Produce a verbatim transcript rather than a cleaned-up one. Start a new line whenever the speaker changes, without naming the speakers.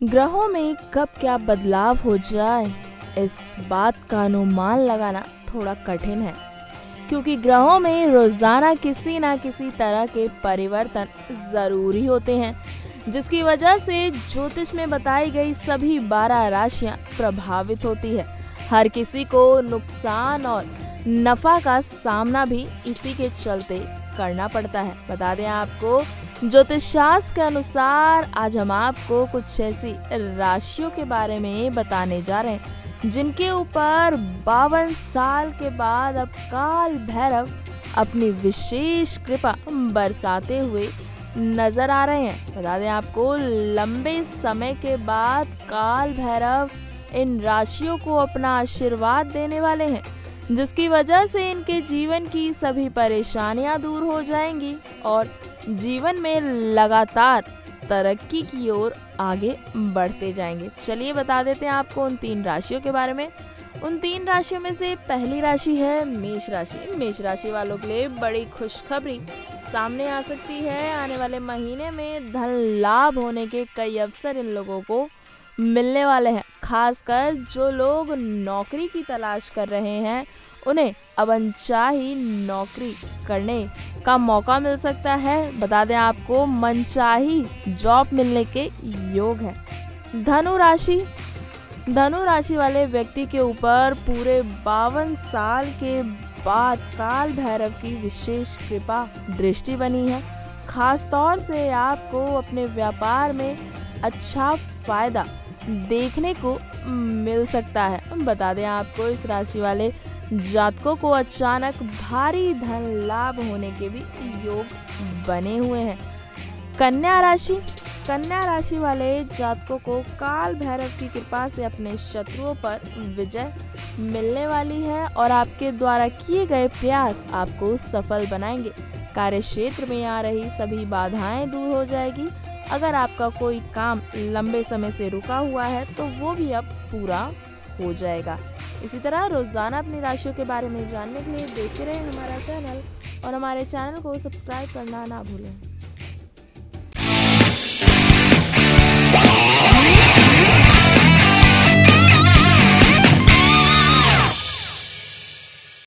ग्रहों में कब क्या बदलाव हो जाए, इस बात का अनुमान लगाना थोड़ा कठिन है, क्योंकि ग्रहों में रोजाना किसी न किसी तरह के परिवर्तन जरूरी होते हैं, जिसकी वजह से ज्योतिष में बताई गई सभी बारह राशियां प्रभावित होती है। हर किसी को नुकसान और नफा का सामना भी इसी के चलते करना पड़ता है। बता दें आपको, ज्योतिष शास्त्र के अनुसार आज हम आपको कुछ ऐसी राशियों के बारे में बताने जा रहे हैं जिनके ऊपर बावन साल के बाद अब काल भैरव अपनी विशेष कृपा बरसाते हुए नजर आ रहे हैं। बता दें आपको, लंबे समय के बाद काल भैरव इन राशियों को अपना आशीर्वाद देने वाले हैं, जिसकी वजह से इनके जीवन की सभी परेशानियां दूर हो जाएंगी और जीवन में लगातार तरक्की की ओर आगे बढ़ते जाएंगे। चलिए बता देते हैं आपको उन तीन राशियों के बारे में। उन तीन राशियों में से पहली राशि है मेष राशि। मेष राशि वालों के लिए बड़ी खुशखबरी सामने आ सकती है। आने वाले महीने में धन लाभ होने के कई अवसर इन लोगों को मिलने वाले हैं। खासकर जो लोग नौकरी की तलाश कर रहे हैं, उन्हें अब अनचाही नौकरी करने का मौका मिल सकता है। बता दें आपको, मनचाही जॉब मिलने के योग है। धनु राशि धनु राशि वाले व्यक्ति के ऊपर पूरे बावन साल के बाद काल भैरव की विशेष कृपा दृष्टि बनी है। खास तौर से आपको अपने व्यापार में अच्छा फायदा देखने को मिल सकता है। बता दें आपको, इस राशि वाले जातकों को अचानक भारी धन लाभ होने के भी योग बने हुए हैं। कन्या राशि कन्या राशि वाले जातकों को काल भैरव की कृपा से अपने शत्रुओं पर विजय मिलने वाली है और आपके द्वारा किए गए प्रयास आपको सफल बनाएंगे। कार्य क्षेत्र में आ रही सभी बाधाएं दूर हो जाएगी। अगर आपका कोई काम लंबे समय से रुका हुआ है तो वो भी अब पूरा हो जाएगा। इसी तरह रोजाना अपनी राशियों के बारे में जानने के लिए देखते रहें हमारा चैनल और हमारे चैनल को सब्सक्राइब करना ना भूलें।